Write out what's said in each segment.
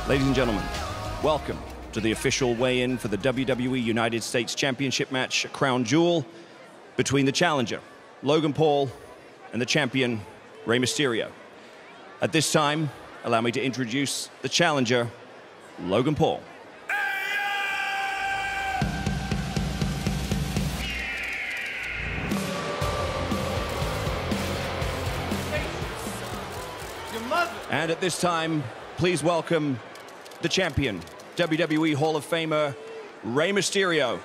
Ladies and gentlemen, welcome to the official weigh-in for the WWE United States Championship match, Crown Jewel, between the challenger, Logan Paul, and the champion, Rey Mysterio. At this time, allow me to introduce the challenger, Logan Paul. And at this time, please welcome the champion, WWE Hall of Famer, Rey Mysterio.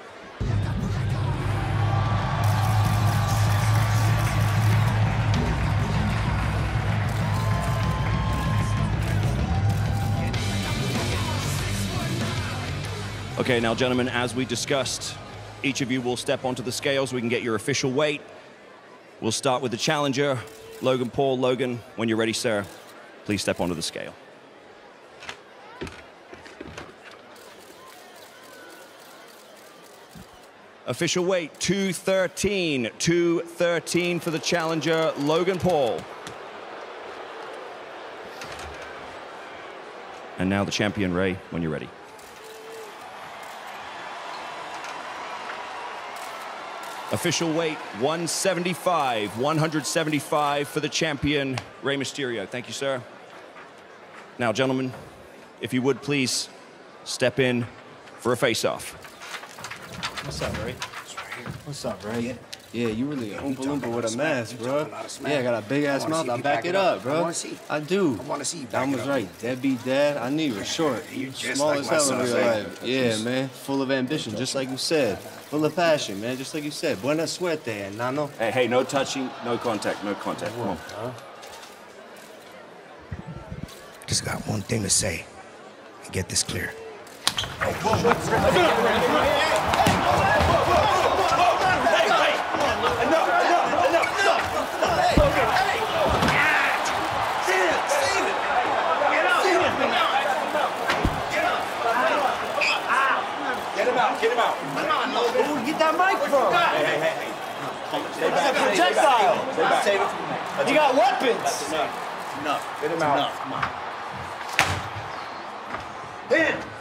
Okay, now gentlemen, as we discussed, each of you will step onto the scale so we can get your official weight. We'll start with the challenger, Logan Paul. Logan, when you're ready, sir, please step onto the scale. Official weight, 213. 213 for the challenger, Logan Paul. And now the champion, Rey, when you're ready. Official weight, 175. 175 for the champion, Rey Mysterio. Thank you, sir. Now, gentlemen, if you would please step in for a face-off. What's up, Rey? What's up, Rey? Yeah, you really an Oompa Loompa with a mask, bro. Yeah, I got a big-ass mouth. I back it up, bro. I do. I want to see you I was right. Deadbeat dad. I knew you were short. You small as hell in real life. Yeah, man. Full of ambition, just like you said. Full of passion, man, just like you said. Buena suerte, enano. Hey, no touching, no contact, no contact. Come on. Just got one thing to say and get this clear. Get him out. Come on, Logan. Where get that mic from? Hey. Stay back. It's a projectile. Stay back. Save it for me. He got weapons. That's enough. Enough. Get him out. Enough. Come on. In.